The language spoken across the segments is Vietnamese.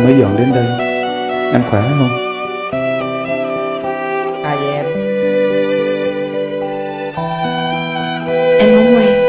mới dọn đến đây. Anh khỏe không? Ai vậy em? Em không quen.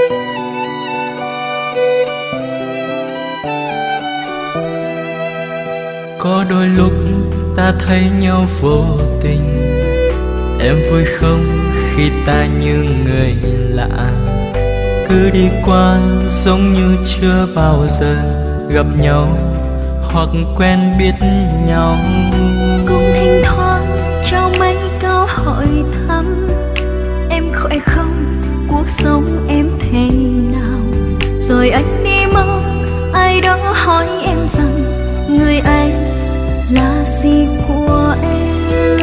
Có đôi lúc ta thấy nhau vô tình, em vui không khi ta như người lạ, cứ đi qua giống như chưa bao giờ gặp nhau hoặc quen biết nhau. Cũng thỉnh thoảng trao mấy câu hỏi thăm, em khỏe không, cuộc sống em thế nào. Rồi anh đi mau, ai đó hỏi em rằng người ấy là gì của em.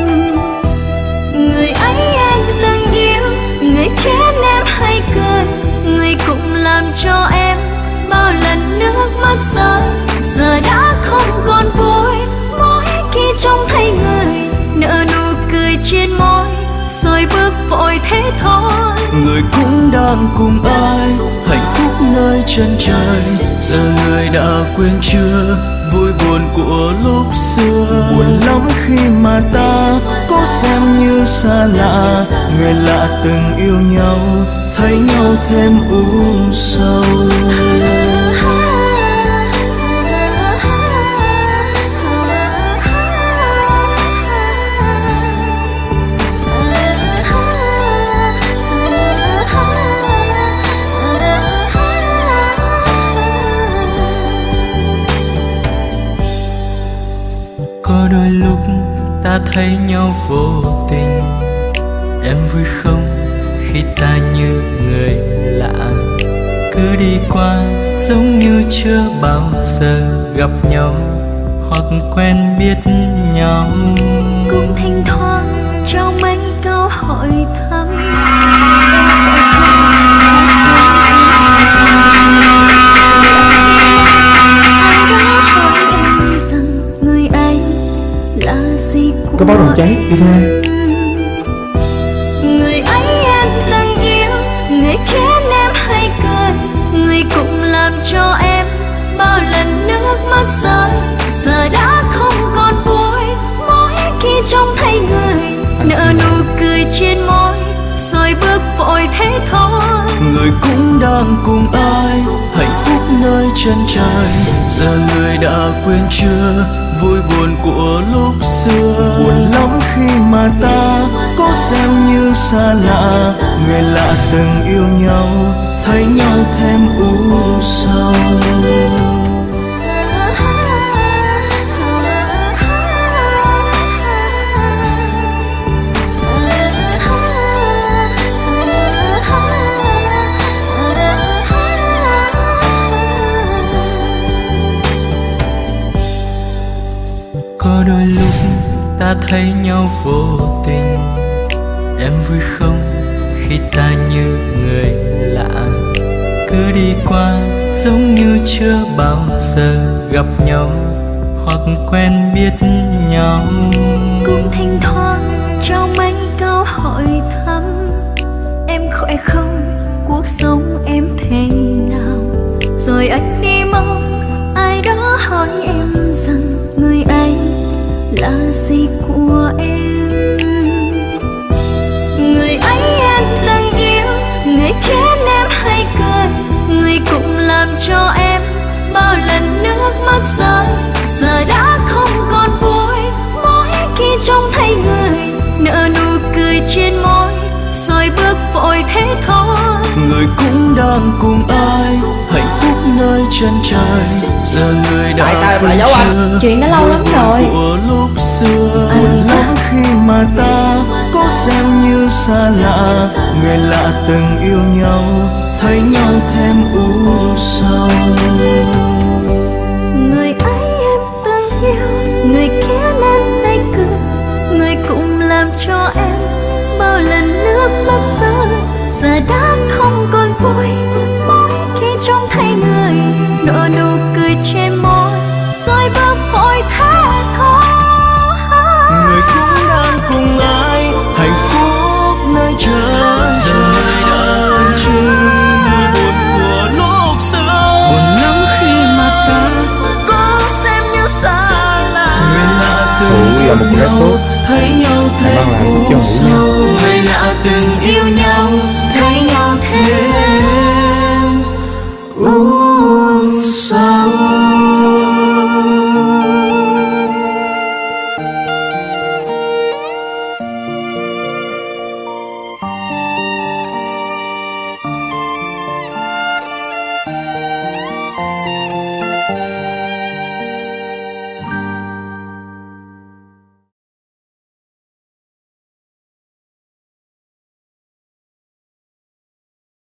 Người ấy em từng yêu, người khiến em hay cười, người cũng làm cho em bao lần nước mắt rơi. Giờ đã không còn vui, mỗi khi trông thấy người nở nụ cười trên môi, rồi bước vội thế thôi. Người cũng đang cùng ai hạnh phúc nơi chân trời, giờ người đã quên chưa vui buồn của lúc xưa. Buồn lắm khi mà ta có xem như xa lạ, người lạ từng yêu nhau thấy nhau thêm u sầu. Có đôi lúc ta thấy nhau vô tình, em vui không khi ta như người lạ, cứ đi qua giống như chưa bao giờ gặp nhau hoặc quen biết nhau. Cũng thỉnh thoảng trao mấy câu hỏi thăm, có báo động cháy đi thôi. Người ấy em từng yêu, người khiến em hay cười, người cũng làm cho em bao lần nước mắt rơi. Giờ đã không còn vui, mỗi khi trông thấy người nở nụ cười trên môi, rồi bước vội thế thôi. Người cũng đang cùng ai hạnh phúc nơi chân trời, giờ người đã quên chưa vui buồn của lúc xưa. Buồn lắm khi mà ta có xem như xa lạ, người lạ từng yêu nhau thấy nhau thêm u sầu. Có đôi lúc ta thấy nhau vô tình, em vui không khi ta như người lạ, cứ đi qua giống như chưa bao giờ gặp nhau hoặc quen biết nhau. Cũng thỉnh thoảng trao mấy câu hỏi thăm, em khỏe không, cuộc sống em thế nào. Rồi anh đi mau, ai đó hỏi em rằng người ấy là gì của em. Người ấy em từng yêu, người khiến em hay cười, người cũng làm cho em bao lần nước mắt rơi. Giờ đã không còn vui, mỗi khi trông thấy người nở nụ cười trên môi, rồi bước vội thế thôi. Người cũng đang cùng ai hạnh phúc nơi chân trời, giờ người đã quên chưa chuyện đã lâu lắm rồi của lúc xưa. Buồn lắm khi mà ta có xem như xa lạ, người lạ từng yêu nhau thấy nhau thêm u sầu. Người ấy em từng yêu, người khiến em hay cười, người cũng làm cho em bao lần nước mắt rơi. Giờ đã không còn vui, mỗi khi trông thấy người nở nụ cười trên môi,